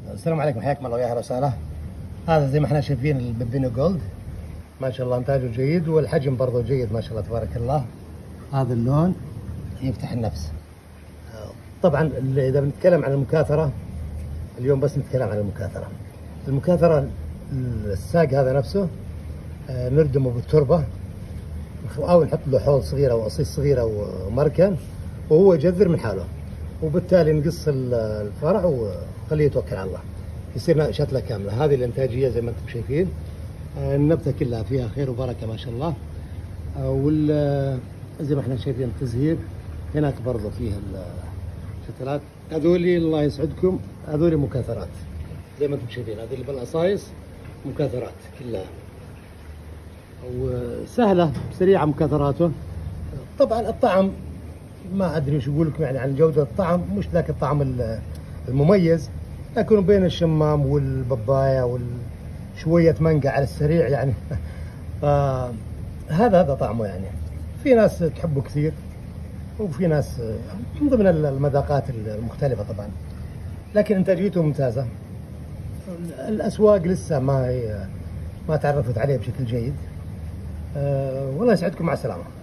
السلام عليكم، حياكم الله ويا اهلا وسهلا. هذا زي ما احنا شايفين البيبينو جولد، ما شاء الله انتاجه جيد والحجم برضه جيد ما شاء الله تبارك الله. هذا اللون يفتح النفس. طبعا اذا بنتكلم عن المكاثره اليوم، بس نتكلم عن المكاثره الساق هذا نفسه نردمه بالتربه او نحط له حوض صغيره او اصيص صغيره ومركن وهو يجذر من حاله، وبالتالي نقص الفرع وخليه يتوكل على الله، يصير شتله كامله. هذه الانتاجيه زي ما انتم شايفين، النبته كلها فيها خير وبركه ما شاء الله. زي ما احنا شايفين التزهير هناك برضه فيه الشتلات. هذولي الله يسعدكم، هذولي مكاثرات زي ما انتم شايفين، هذه اللي بالاصايص مكاثرات كلها وسهله سريعه مكاثراته. طبعا الطعم ما ادري وش اقول لكم يعني عن جوده الطعم، مش ذاك الطعم المميز، لكن بين الشمام والبابايا وشويه مانجا على السريع يعني هذا طعمه يعني. في ناس تحبه كثير وفي ناس من ضمن المذاقات المختلفه طبعا، لكن انتاجيته ممتازه. الاسواق لسه ما تعرفت عليه بشكل جيد. والله يسعدكم، مع السلامه.